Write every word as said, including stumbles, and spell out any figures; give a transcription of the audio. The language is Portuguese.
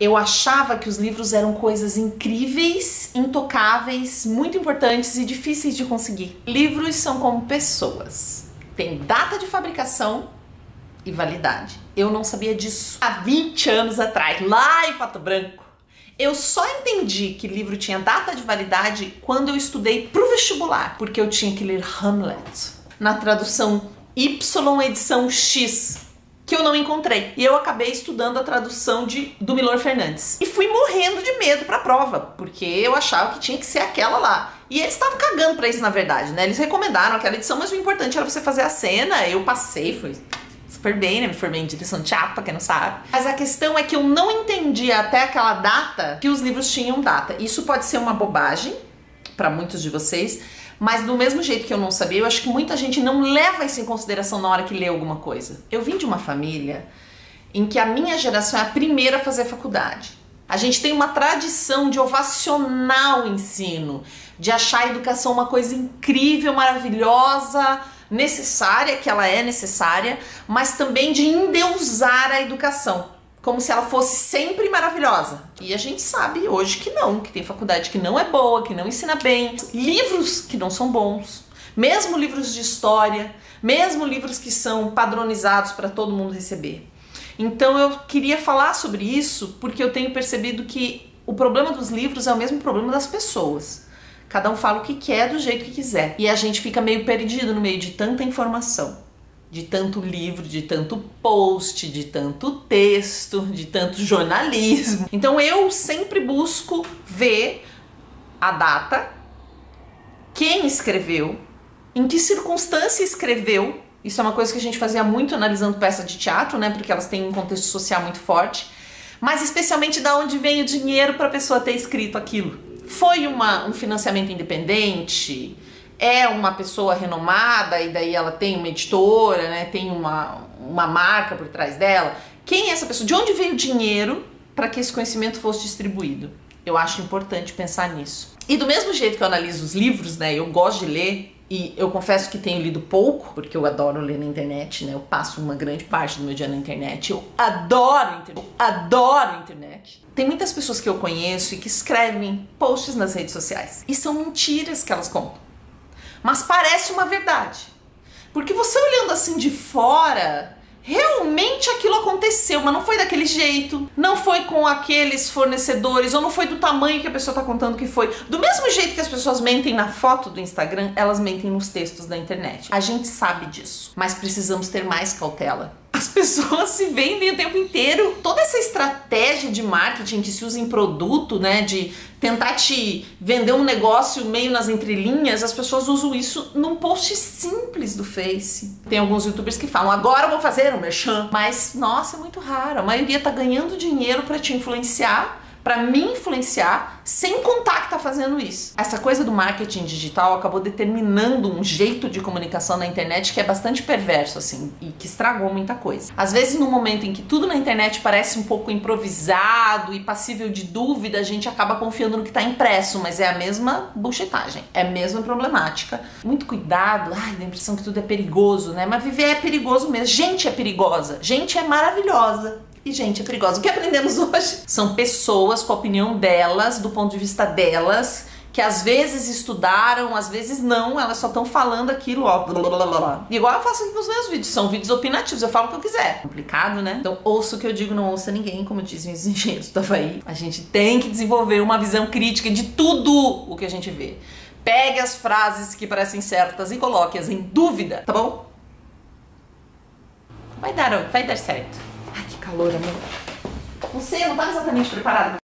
Eu achava que os livros eram coisas incríveis, intocáveis, muito importantes e difíceis de conseguir. Livros são como pessoas. Tem data de fabricação e validade. Eu não sabia disso há vinte anos atrás, lá em Pato Branco. Eu só entendi que livro tinha data de validade quando eu estudei pro vestibular, porque eu tinha que ler Hamlet na tradução Y edição X, que eu não encontrei. E eu acabei estudando a tradução de, do Milor Fernandes. E fui morrendo de medo pra prova, porque eu achava que tinha que ser aquela lá. E eles estavam cagando pra isso, na verdade, né? Eles recomendaram aquela edição, mas o importante era você fazer a cena. Eu passei, fui super bem, né? Me formei em direção de teatro, pra quem não sabe. Mas a questão é que eu não entendia até aquela data que os livros tinham data. Isso pode ser uma bobagem pra muitos de vocês, mas do mesmo jeito que eu não sabia, eu acho que muita gente não leva isso em consideração na hora que lê alguma coisa. Eu vim de uma família em que a minha geração é a primeira a fazer faculdade. A gente tem uma tradição de ovacionar o ensino, de achar a educação uma coisa incrível, maravilhosa, necessária, que ela é necessária, mas também de endeusar a educação, como se ela fosse sempre maravilhosa. E a gente sabe hoje que não, que tem faculdade que não é boa, que não ensina bem, livros que não são bons, mesmo livros de história, mesmo livros que são padronizados para todo mundo receber. Então eu queria falar sobre isso porque eu tenho percebido que o problema dos livros é o mesmo problema das pessoas. Cada um fala o que quer do jeito que quiser. E a gente fica meio perdido no meio de tanta informação. De tanto livro, de tanto post, de tanto texto, de tanto jornalismo. Então eu sempre busco ver a data, quem escreveu, em que circunstância escreveu. Isso é uma coisa que a gente fazia muito analisando peça de teatro, né? Porque elas têm um contexto social muito forte. Mas especialmente de onde vem o dinheiro para a pessoa ter escrito aquilo. Foi uma, um financiamento independente? É uma pessoa renomada e daí ela tem uma editora, né? Tem uma, uma marca por trás dela. Quem é essa pessoa? De onde veio o dinheiro para que esse conhecimento fosse distribuído? Eu acho importante pensar nisso. E do mesmo jeito que eu analiso os livros, né? Eu gosto de ler e eu confesso que tenho lido pouco, porque eu adoro ler na internet, né? Eu passo uma grande parte do meu dia na internet. Eu adoro internet. Eu adoro internet. Tem muitas pessoas que eu conheço e que escrevem posts nas redes sociais. E são mentiras que elas contam. Mas parece uma verdade. Porque você olhando assim de fora, realmente aquilo aconteceu, mas não foi daquele jeito, não foi com aqueles fornecedores, ou não foi do tamanho que a pessoa está contando que foi. Do mesmo jeito que as pessoas mentem na foto do Instagram, elas mentem nos textos da internet. A gente sabe disso, mas precisamos ter mais cautela. As pessoas se vendem o tempo inteiro. Toda essa estratégia de marketing que se usa em produto, né, de tentar te vender um negócio meio nas entrelinhas, as pessoas usam isso num post simples do Face. Tem alguns youtubers que falam, agora eu vou fazer um merchan. Mas, nossa, é muito raro. A maioria tá ganhando dinheiro pra te influenciar, pra me influenciar, sem contar que tá fazendo isso. Essa coisa do marketing digital acabou determinando um jeito de comunicação na internet que é bastante perverso, assim, e que estragou muita coisa. Às vezes, no momento em que tudo na internet parece um pouco improvisado e passível de dúvida, a gente acaba confiando no que tá impresso, mas é a mesma buchetagem, é a mesma problemática. Muito cuidado, ai, dá a impressão que tudo é perigoso, né? Mas viver é perigoso mesmo. Gente é perigosa, gente é maravilhosa. E gente é perigosa. O que aprendemos hoje? São pessoas com a opinião delas, do ponto de vista delas, que às vezes estudaram, às vezes não, elas só estão falando aquilo, ó, blá, blá, blá, blá. Igual eu faço aqui nos meus vídeos, são vídeos opinativos, eu falo o que eu quiser. Complicado, né? Então ouça o que eu digo, não ouça ninguém, como dizem os engenheiros do Havaí. A gente tem que desenvolver uma visão crítica de tudo o que a gente vê. Pegue as frases que parecem certas e coloque-as em dúvida, tá bom? Vai dar, vai dar certo. Ai, que calor, amor. Você não tá exatamente preparado.